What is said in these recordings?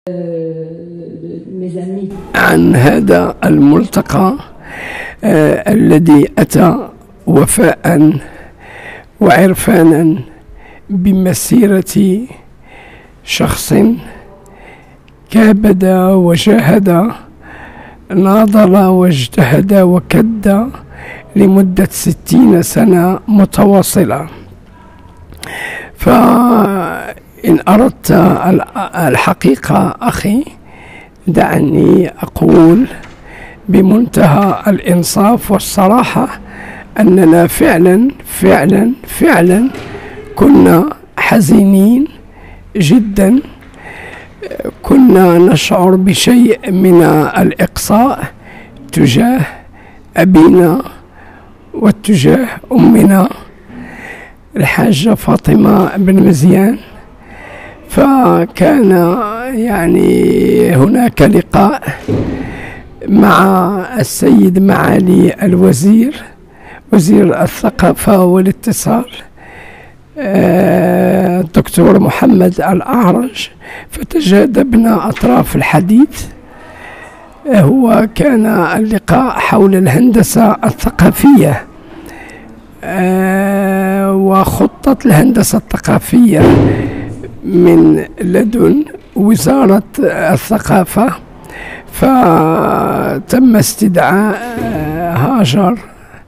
عن هذا الملتقى الذي أتى وفاء وعرفانا بمسيرة شخص كابد وجاهد، ناضل واجتهد وكد لمدة 60 سنة متواصلة. فإن أردت الحقيقة أخي، دعني أقول بمنتهى الإنصاف والصراحة أننا فعلا كنا حزينين جدا. كنا نشعر بشيء من الإقصاء تجاه أبينا واتجاه أمنا الحاجة فاطمة بن مزيان. فكان هناك لقاء مع السيد معالي الوزير، وزير الثقافة والاتصال، الدكتور محمد الأعرج، فتجاذبنا أطراف الحديث. هو كان اللقاء حول الهندسة الثقافية وخطة الهندسة الثقافية من لدن وزارة الثقافة. فتم استدعاء هاجر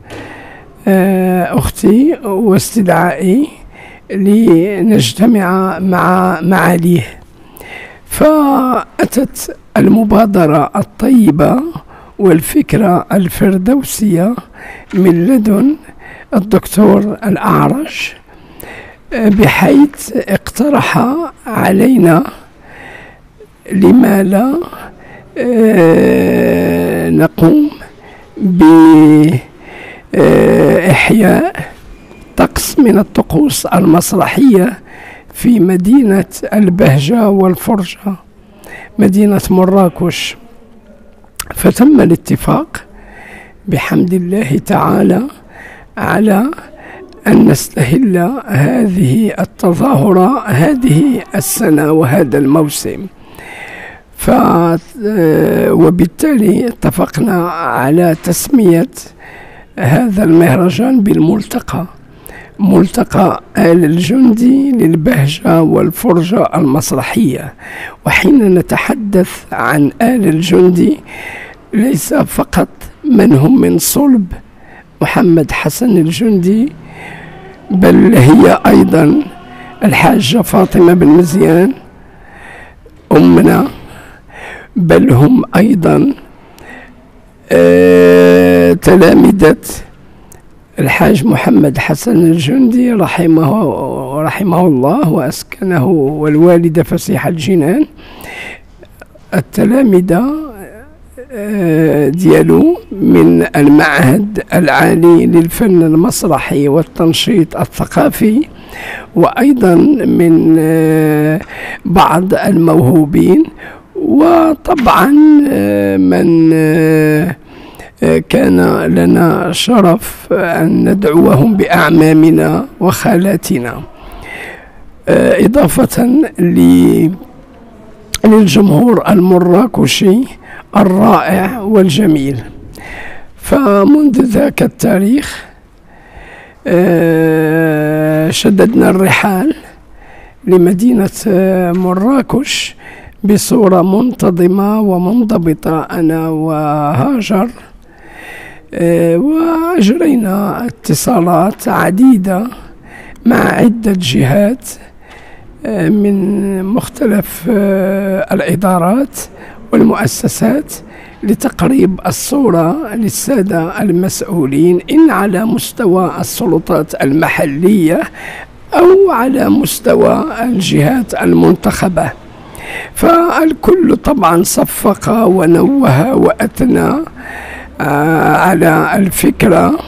أختي واستدعائي لنجتمع مع معاليه. فأتت المبادرة الطيبة والفكرة الفردوسية من لدن الدكتور الأعرج، بحيث اقترح علينا لما لا نقوم بإحياء طقس من الطقوس المسرحية في مدينة البهجة والفرجة، مدينة مراكش. فتم الاتفاق بحمد الله تعالى على أن نستهل هذه التظاهرة هذه السنة وهذا الموسم. وبالتالي اتفقنا على تسمية هذا المهرجان بالملتقى، ملتقى آل الجندي للبهجة والفرجة المسرحية. وحين نتحدث عن آل الجندي ليس فقط من هم من صلب محمد حسن الجندي، بل هي أيضا الحاجة فاطمة بن مزيان أمنا، بل هم أيضا تلامذة الحاج محمد حسن الجندي رحمه الله وأسكنه والوالدة فسيح الجنان. التلامذة ديالو من المعهد العالي للفن المسرحي والتنشيط الثقافي، وأيضا من بعض الموهوبين. وطبعا من كان لنا شرف أن ندعوهم بأعمامنا وخالاتنا، إضافة للجمهور المراكشي الرائع والجميل. فمنذ ذاك التاريخ شددنا الرحال لمدينة مراكش بصورة منتظمة ومنضبطة أنا وهاجر، وأجرينا اتصالات عديدة مع عدة جهات من مختلف الإدارات والمؤسسات لتقريب الصورة للسادة المسؤولين، إن على مستوى السلطات المحلية أو على مستوى الجهات المنتخبة. فالكل طبعا صفق ونوه وأثنى على الفكرة.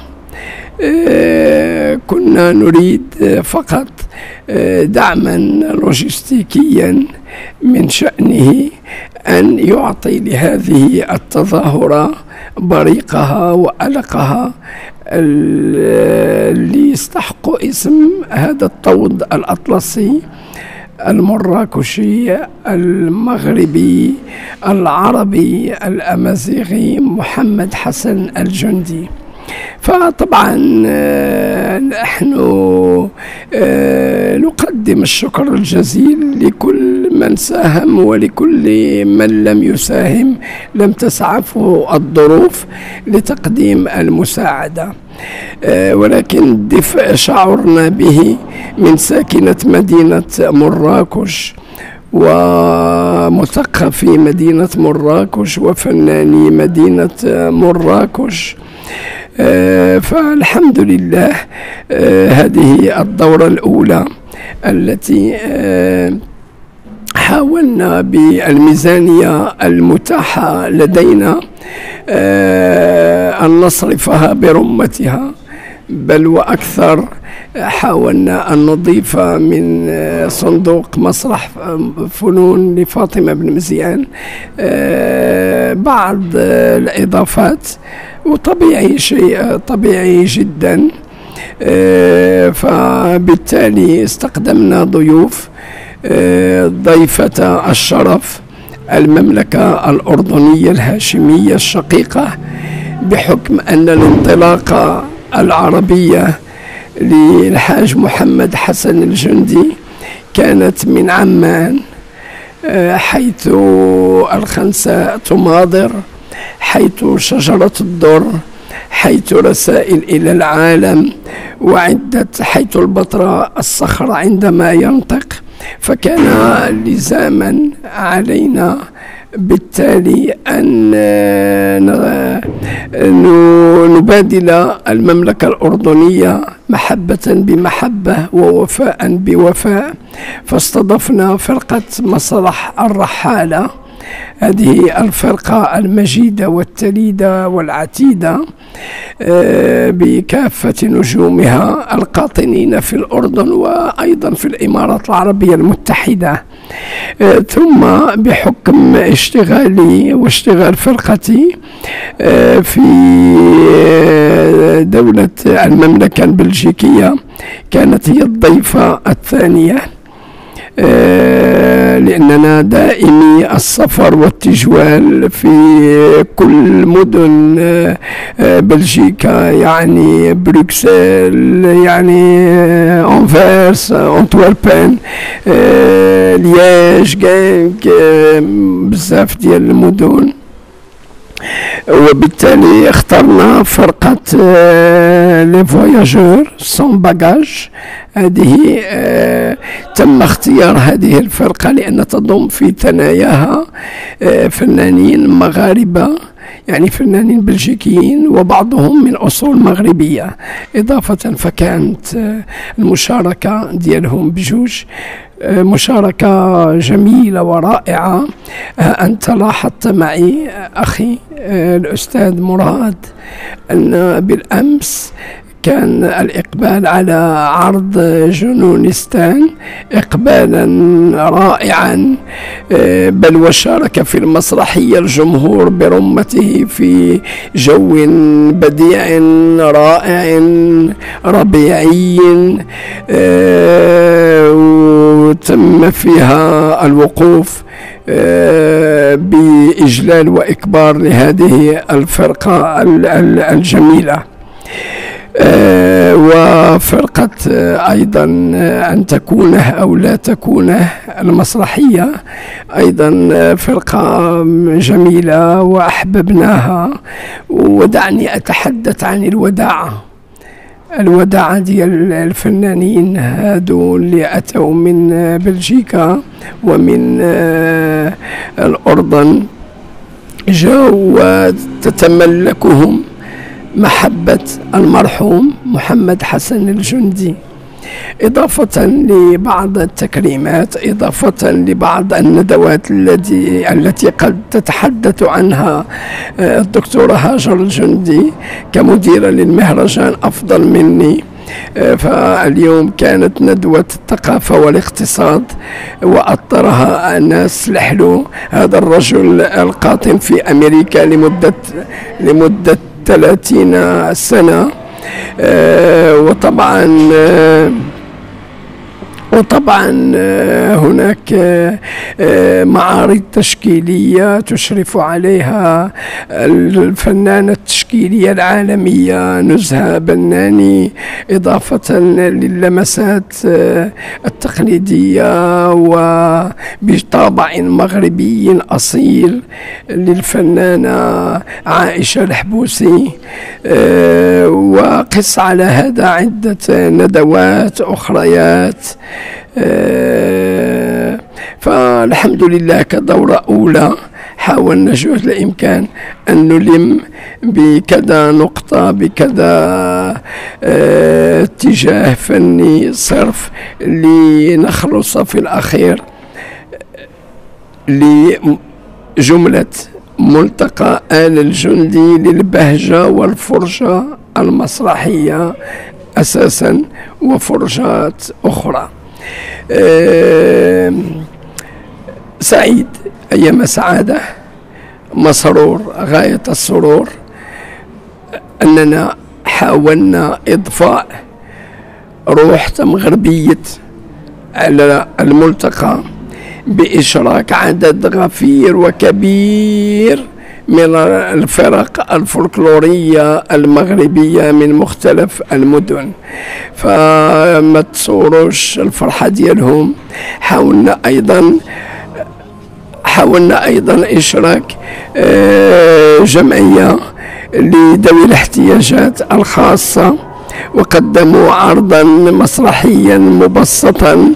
كنا نريد فقط دعما لوجستيكيا من شأنه أن يعطي لهذه التظاهرة بريقها وألقها اللي يستحق اسم هذا الطود الأطلسي المراكشي المغربي العربي الأمازيغي محمد حسن الجندي. فطبعا نحن نقدم الشكر الجزيل لكل من ساهم ولكل من لم يساهم، لم تسعفه الظروف لتقديم المساعدة، ولكن الدفء شعرنا به من ساكنة مدينة مراكش ومثقفي مدينة مراكش وفناني مدينة مراكش. فالحمد لله هذه الدورة الأولى التي حاولنا بالميزانية المتاحة لدينا أن نصرفها برمتها، بل وأكثر. حاولنا أن نضيف من صندوق مسرح فنون لفاطمة بن مزيان بعض الإضافات، وطبيعي شيء طبيعي جدا. فبالتالي استقدمنا ضيوف، ضيفة الشرف المملكة الأردنية الهاشمية الشقيقة، بحكم أن الانطلاقة العربية للحاج محمد حسن الجندي كانت من عمان، حيث الخنساء تماضر، حيث شجرة الدر، حيث رسائل إلى العالم، وعدة حيث البطراء الصخرة عندما ينطق. فكان لزاما علينا بالتالي أن نبادل المملكة الأردنية محبة بمحبة ووفاء بوفاء. فاستضفنا فرقة مسرح الرحالة، هذه الفرقة المجيدة والتليدة والعتيدة بكافة نجومها القاطنين في الأردن وأيضا في الإمارات العربية المتحدة. ثم بحكم اشتغالي واشتغال فرقتي في دولة المملكة البلجيكية، كانت هي الضيفة الثانية، لأننا دائمي السفر والتجوال في كل مدن بلجيكا، يعني بروكسل، يعني أنفيرس، أنتوربن، لياج، غانك، بزاف ديال المدن. وبالتالي اخترنا فرقة لي فواياجور سون باجاج. هذه تم اختيار هذه الفرقة لأن تضم في ثناياها فنانين مغاربة، يعني فنانين بلجيكيين وبعضهم من أصول مغربية إضافة. فكانت المشاركة ديالهم بجوج مشاركة جميلة ورائعة. أنت لاحظت معي أخي الأستاذ مراد أن بالأمس كان الإقبال على عرض جنونستان إقبالا رائعا، بل وشارك في المسرحية الجمهور برمته في جو بديع رائع ربيعي، وتم فيها الوقوف بإجلال وإكبار لهذه الفرقة الجميلة. وفرقة أيضا أن تكونه أو لا تكونه المسرحية أيضا فرقة جميلة وأحببناها. ودعني أتحدث عن الوداعة ديال الفنانين هادو اللي أتوا من بلجيكا ومن الأردن، جاءوا وتتملكهم محبة المرحوم محمد حسن الجندي، إضافة لبعض التكريمات، إضافة لبعض الندوات التي قد تتحدث عنها الدكتورة هاجر الجندي كمديرة للمهرجان أفضل مني. فاليوم كانت ندوة الثقافة والاقتصاد، وأطرها أناس لحلو، هذا الرجل القاطن في أمريكا لمدة 30 سنة. وطبعا وطبعا هناك معارض تشكيلية تشرف عليها الفنانة التشكيلية العالمية نزهة بناني، إضافة للمسات التقليدية وبطابع مغربي أصيل للفنانة عائشة الحبوسي. وقس على هذا عدة ندوات أخريات. فالحمد لله كدورة أولى حاولنا جهد الإمكان أن نلم بكذا نقطة بكذا اتجاه فني صرف لنخلص في الأخير لجملة ملتقى آل الجندي للبهجة والفرجة المسرحية أساسا وفرجات أخرى. سعيد، أيام سعادة، مسرور غاية السرور أننا حاولنا إضفاء روح مغربية على الملتقى بإشراك عدد غفير وكبير من الفرق الفولكلورية المغربية من مختلف المدن. فما تصوروش الفرحة ديالهم. حاولنا أيضا إشراك جمعية لذوي الاحتياجات الخاصة، وقدموا عرضا مسرحيا مبسطا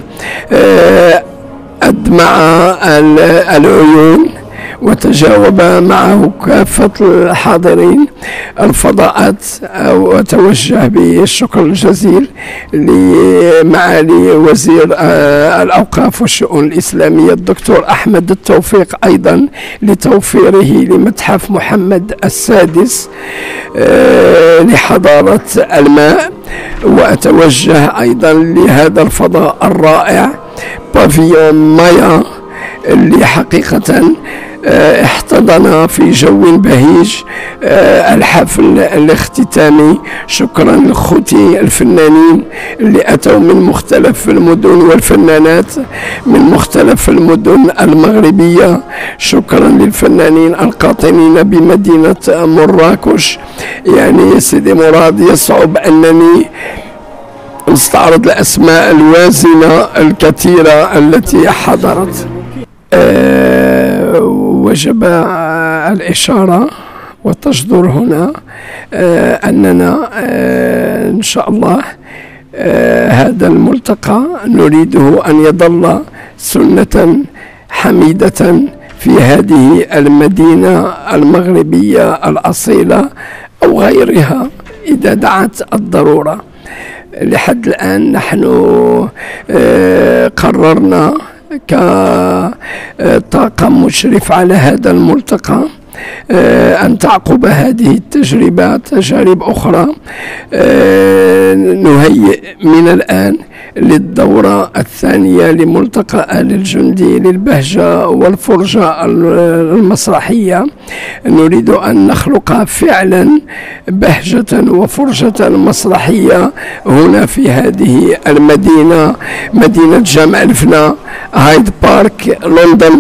أدمع العيون وتجاوب معه كافة الحاضرين الفضاءات. وأتوجه بالشكر الجزيل لمعالي وزير الأوقاف والشؤون الإسلامية الدكتور أحمد التوفيق أيضا لتوفيره لمتحف محمد السادس لحضارة الماء. وأتوجه أيضا لهذا الفضاء الرائع بافيون مايا اللي حقيقة احتضن في جو بهيج الحفل الاختتامي. شكرا للخوتي الفنانين اللي أتوا من مختلف المدن والفنانات من مختلف المدن المغربية. شكرا للفنانين القاطنين بمدينة مراكش. يعني سيدي مراد يصعب أنني نستعرض الأسماء الوازنة الكثيرة التي حضرت. وجب الإشارة وتجدر هنا أننا إن شاء الله هذا الملتقى نريده أن يظل سنة حميدة في هذه المدينة المغربية الأصيلة أو غيرها إذا دعت الضرورة. لحد الآن نحن قررنا كطاقم مشرف على هذا الملتقى أن تعقب هذه التجربة تجارب أخرى. نهيئ من الآن للدورة الثانية لملتقى آل الجندي للبهجة والفرجة المسرحية. نريد أن نخلق فعلا بهجة وفرجة مسرحية هنا في هذه المدينة، مدينة جامع الفنا هايد بارك لندن.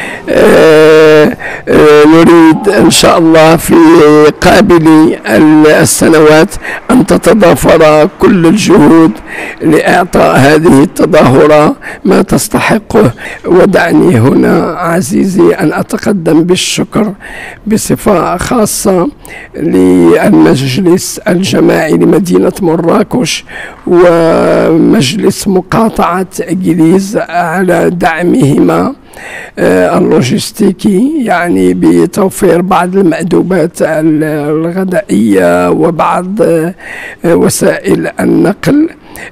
نريد إن شاء الله في قابل السنوات أن تتضافر كل الجهود لإعطاء هذه التظاهرة ما تستحقه. ودعني هنا عزيزي أن أتقدم بالشكر بصفة خاصة للمجلس الجماعي لمدينة مراكش ومجلس مقاطعة إنجليز على دعمهما اللوجستيكي، يعني بتوفير بعض المأدوبات الغذائية وبعض وسائل النقل.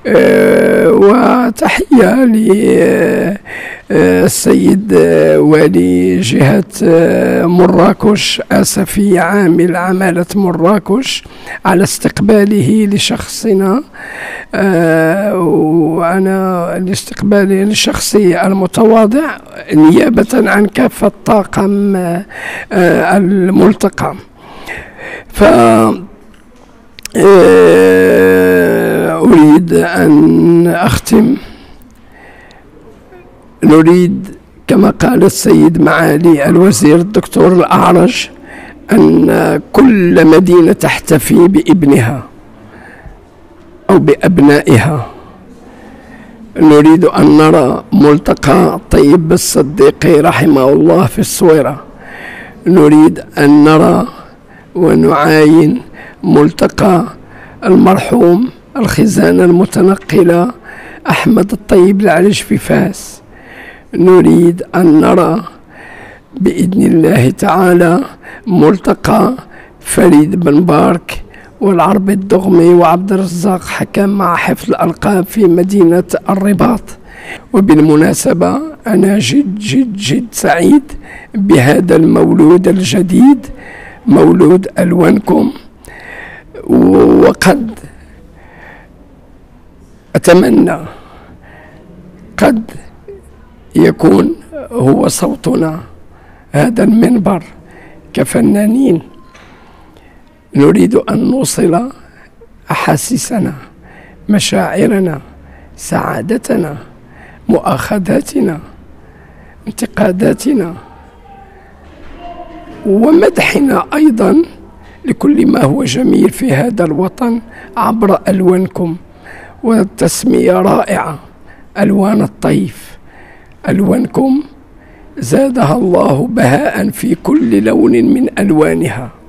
وتحية للسيد والي جهة مراكش آسفي عامل عمالة مراكش على استقباله لشخصنا، وأنا لاستقبالي لشخصي المتواضع نيابة عن كافة طاقم الملتقى. أريد أن أختم نريد كما قال السيد معالي الوزير الدكتور الأعرج أن كل مدينة تحتفي بابنها أو بأبنائها. نريد أن نرى ملتقى طيب الصديقي رحمه الله في الصويرة. نريد أن نرى ونعاين ملتقى المرحوم الخزانة المتنقلة أحمد الطيب العرج في فاس. نريد أن نرى بإذن الله تعالى ملتقى فريد بن بارك والعربي الدغمي وعبد الرزاق حكم مع حفظ الألقاب في مدينة الرباط. وبالمناسبة أنا جد جد جد سعيد بهذا المولود الجديد، مولود ألوانكم، وقد أتمنى قد يكون هو صوتنا هذا المنبر كفنانين. نريد أن نوصل أحاسيسنا، مشاعرنا، سعادتنا، مؤاخذاتنا، انتقاداتنا، ومدحنا أيضا لكل ما هو جميل في هذا الوطن عبر ألوانكم. والتسمية رائعة، ألوان الطيف. ألوانكم زادها الله بهاء في كل لون من ألوانها.